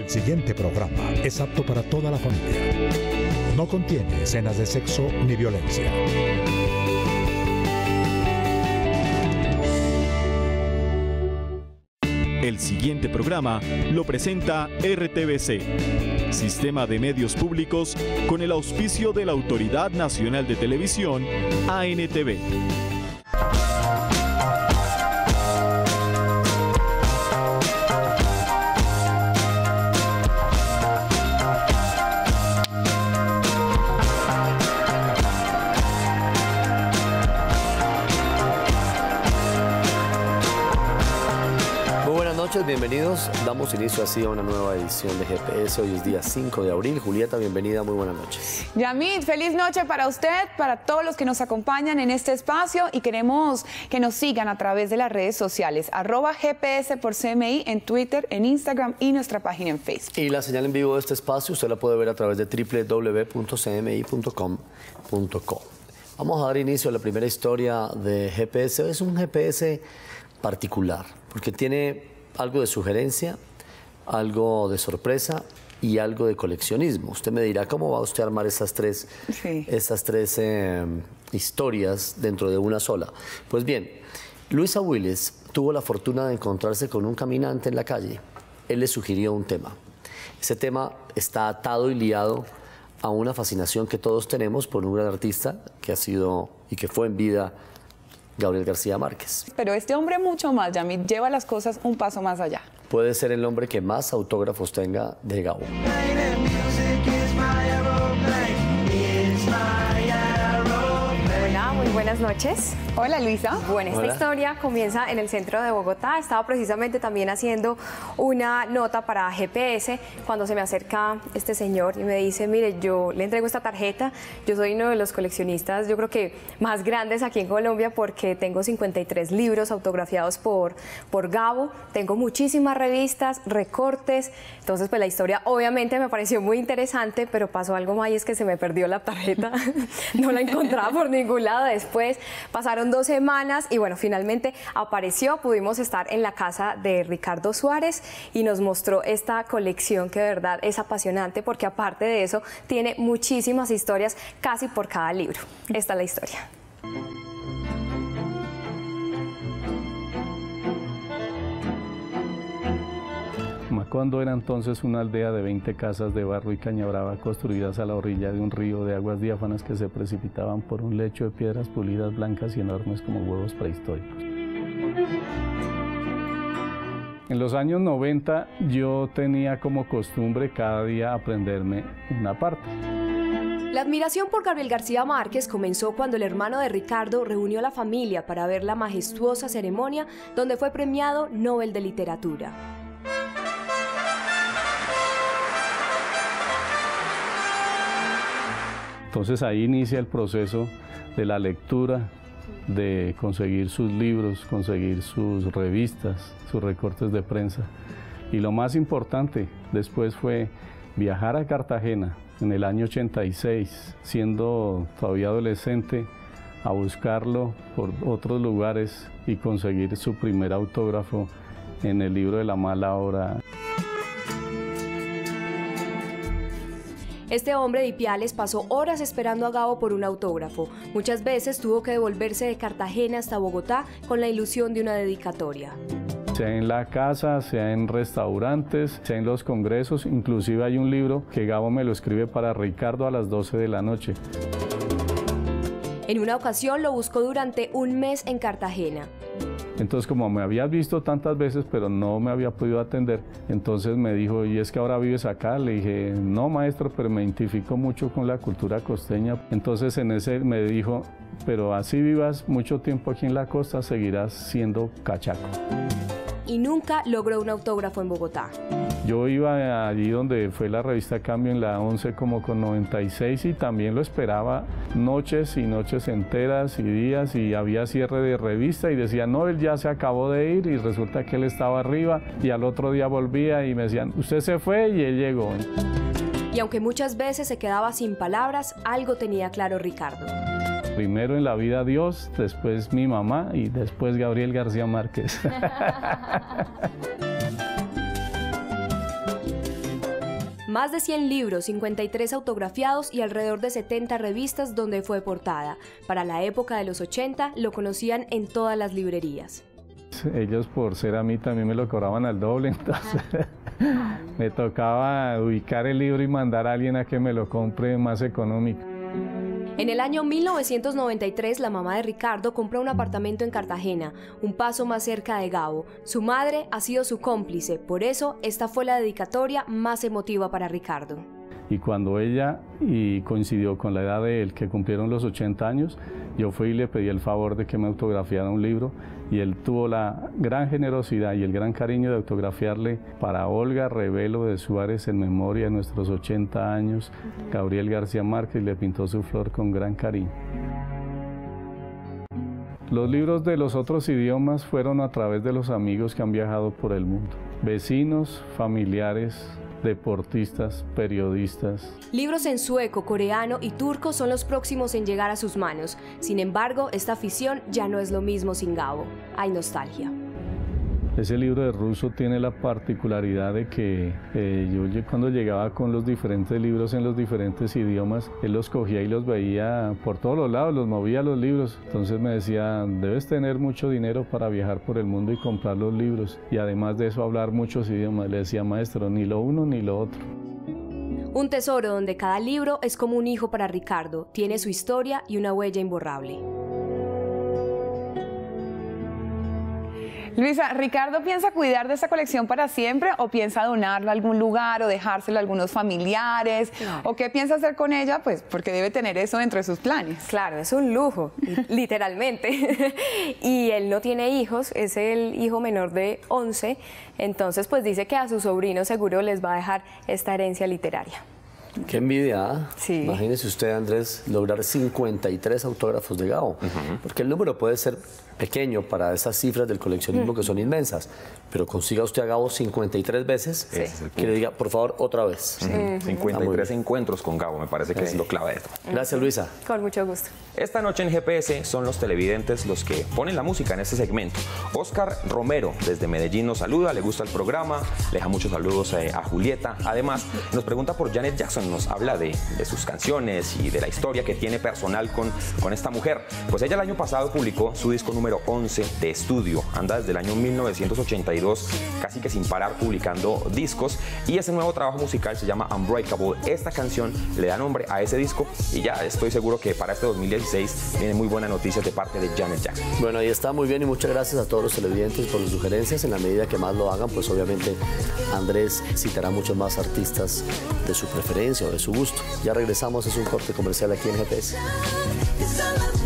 El siguiente programa es apto para toda la familia. No contiene escenas de sexo ni violencia. El siguiente programa lo presenta RTBC, Sistema de Medios Públicos, con el auspicio de la Autoridad Nacional de Televisión, ANTV. Bienvenidos, damos inicio así a una nueva edición de GPS. Hoy es día 5 de abril. Julieta, bienvenida, muy buenas noches. Yamit, feliz noche para usted, para todos los que nos acompañan en este espacio y queremos que nos sigan a través de las redes sociales, @GPS por CMI en Twitter, en Instagram y nuestra página en Facebook. Y la señal en vivo de este espacio usted la puede ver a través de www.cmi.com.co. Vamos a dar inicio a la primera historia de GPS. Es un GPS particular porque tiene algo de sugerencia, algo de sorpresa y algo de coleccionismo. Usted me dirá cómo va usted a armar estas tres historias dentro de una sola. Pues bien, Luisa Willis tuvo la fortuna de encontrarse con un caminante en la calle. Él le sugirió un tema. Ese tema está atado y liado a una fascinación que todos tenemos por un gran artista que ha sido y que fue en vida Gabriel García Márquez. Pero este hombre mucho más, Yamit, lleva las cosas un paso más allá. Puede ser el hombre que más autógrafos tenga de Gabo. Hola, muy buenas noches. Hola, Luisa. Bueno, esta historia comienza en el centro de Bogotá. Estaba precisamente también haciendo una nota para GPS cuando se me acerca este señor y me dice, mire, yo le entrego esta tarjeta. Yo soy uno de los coleccionistas, yo creo que más grandes aquí en Colombia porque tengo 53 libros autografiados por Gabo. Tengo muchísimas revistas, recortes. Entonces, pues la historia obviamente me pareció muy interesante, pero pasó algo más y es que se me perdió la tarjeta. No la encontraba por ningún lado. Después pasaron 2 semanas y bueno, finalmente apareció, pudimos estar en la casa de Ricardo Suárez y nos mostró esta colección que de verdad es apasionante porque aparte de eso tiene muchísimas historias casi por cada libro. Esta es la historia. Macondo era entonces una aldea de 20 casas de barro y caña brava construidas a la orilla de un río de aguas diáfanas que se precipitaban por un lecho de piedras pulidas blancas y enormes como huevos prehistóricos. En los años 90 yo tenía como costumbre cada día aprenderme una parte. La admiración por Gabriel García Márquez comenzó cuando el hermano de Ricardo reunió a la familia para ver la majestuosa ceremonia donde fue premiado Nobel de Literatura. Entonces ahí inicia el proceso de la lectura, de conseguir sus libros, conseguir sus revistas, sus recortes de prensa. Y lo más importante después fue viajar a Cartagena en el año 86, siendo todavía adolescente, a buscarlo por otros lugares y conseguir su primer autógrafo en el libro de La Mala Hora. Este hombre de Ipiales pasó horas esperando a Gabo por un autógrafo. Muchas veces tuvo que devolverse de Cartagena hasta Bogotá con la ilusión de una dedicatoria. Sea en la casa, sea en restaurantes, sea en los congresos, inclusive hay un libro que Gabo me lo escribe para Ricardo a las 12 de la noche. En una ocasión lo buscó durante un mes en Cartagena. Entonces, como me habías visto tantas veces, pero no me había podido atender, entonces me dijo, ¿y es que ahora vives acá? Le dije, no, maestro, pero me identifico mucho con la cultura costeña. Entonces, en ese me dijo, pero así vivas mucho tiempo aquí en la costa, seguirás siendo cachaco. Y nunca logró un autógrafo en Bogotá. Yo iba allí donde fue la revista Cambio en la 11 como con 96 y también lo esperaba noches y noches enteras y días y había cierre de revista y decía, no, él ya se acabó de ir y resulta que él estaba arriba y al otro día volvía y me decían, usted se fue y él llegó. Y aunque muchas veces se quedaba sin palabras, algo tenía claro Ricardo. Primero en la vida Dios, después mi mamá y después Gabriel García Márquez. Más de 100 libros, 53 autografiados y alrededor de 70 revistas donde fue portada. Para la época de los 80 lo conocían en todas las librerías. Ellos, por ser a mí, también me lo cobraban al doble, entonces me tocaba ubicar el libro y mandar a alguien a que me lo compre más económico. En el año 1993, la mamá de Ricardo compró un apartamento en Cartagena, un paso más cerca de Gabo. Su madre ha sido su cómplice, por eso esta fue la dedicatoria más emotiva para Ricardo. Y cuando ella coincidió con la edad de él, que cumplieron los 80 años, yo fui y le pedí el favor de que me autografiara un libro, y él tuvo la gran generosidad y el gran cariño de autografiarle para Olga Revelo de Suárez en memoria de nuestros 80 años, Gabriel García Márquez, y le pintó su flor con gran cariño. Los libros de los otros idiomas fueron a través de los amigos que han viajado por el mundo, vecinos, familiares, deportistas, periodistas. Libros en sueco, coreano y turco son los próximos en llegar a sus manos. Sin embargo, esta afición ya no es lo mismo sin Gabo. Hay nostalgia. Ese libro de ruso tiene la particularidad de que yo cuando llegaba con los diferentes libros en los diferentes idiomas, él los cogía y los veía por todos los lados, los movía los libros. Entonces me decía, debes tener mucho dinero para viajar por el mundo y comprar los libros. Y además de eso, hablar muchos idiomas. Le decía, maestro, ni lo uno ni lo otro. Un tesoro donde cada libro es como un hijo para Ricardo. Tiene su historia y una huella imborrable. Luisa, ¿Ricardo piensa cuidar de esta colección para siempre o piensa donarla a algún lugar o dejársela a algunos familiares? ¿O qué piensa hacer con ella? Pues porque debe tener eso dentro de sus planes. Claro, es un lujo, literalmente. Y él no tiene hijos, es el hijo menor de 11, entonces pues dice que a sus sobrinos seguro les va a dejar esta herencia literaria. Qué envidia, ¿eh? Sí. Imagínese usted, Andrés, lograr 53 autógrafos de Gabo, porque el número puede ser pequeño para esas cifras del coleccionismo que son inmensas, pero consiga usted a Gabo 53 veces, que le diga, por favor, otra vez. 53 encuentros con Gabo, me parece que es lo clave de esto. Gracias, Luisa. Con mucho gusto. Esta noche en GPS son los televidentes los que ponen la música en este segmento. Oscar Romero desde Medellín nos saluda, le gusta el programa, le deja muchos saludos a Julieta. Además, nos pregunta por Janet Jackson, nos habla de sus canciones y de la historia que tiene personal con esta mujer. Pues ella el año pasado publicó su disco número 11 de estudio. Anda desde el año 1982 casi que sin parar publicando discos y ese nuevo trabajo musical se llama Unbreakable. Esta canción le da nombre a ese disco y ya estoy seguro que para este 2016 vienen muy buenas noticias de parte de Janet Jackson. Bueno, ahí está, muy bien, y muchas gracias a todos los televidentes por las sugerencias. En la medida que más lo hagan, pues obviamente Andrés citará muchos más artistas de su preferencia o de su gusto. Ya regresamos, es un corte comercial aquí en GPS.